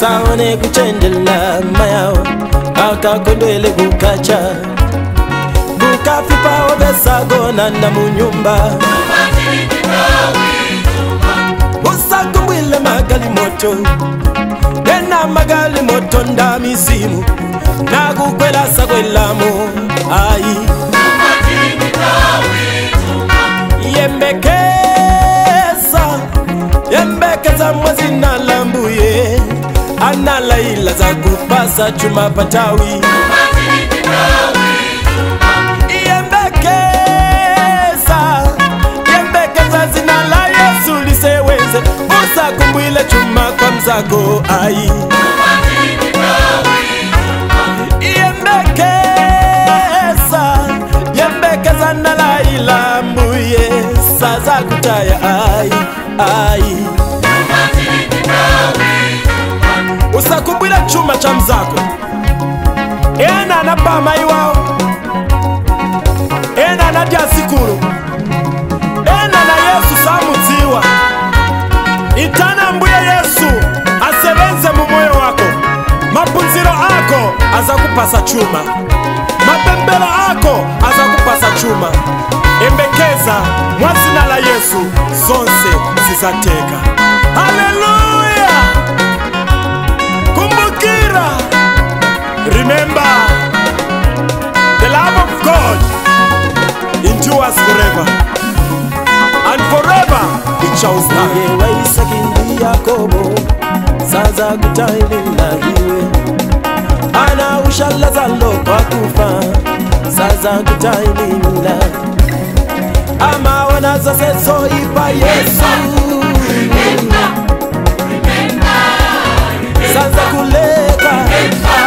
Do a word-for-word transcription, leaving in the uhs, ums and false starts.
saone kuchendela mayao akakondwele kukacha kukafipa obesagona na munyumba usakumbwile magali moto ena magali moto nda misimu na kukwela sakwelamo ai yembekeza yembekeza mwazina lambuye anala ila za kupasa chuma patawi yembekeza yembekeza zina la Yesu liseweze usa kumbwile chuma kwa mzako ai yembekeza yembekeza nala ila mbuye saza kutaya ai ai usakumbwile chuma cha mzako ena na pama iwao ena na diasikuru ena na Yesu samutiwa itana mbuye Yesu asebenze mu moyo wako mapunziro ako aza kupasa chuma mapembelo ako aza kupasa chuma embekeza mwazina la Yesu zonse zizateka haleluya kumbukira remember the love of God endures forever and forever it shall stand yewa isakindi Yakobo saza kutailinda hiwe ana ushalaza kwa kufa saza kutailinda ama wanaza seso ipa Yesu remember remember saza kuleka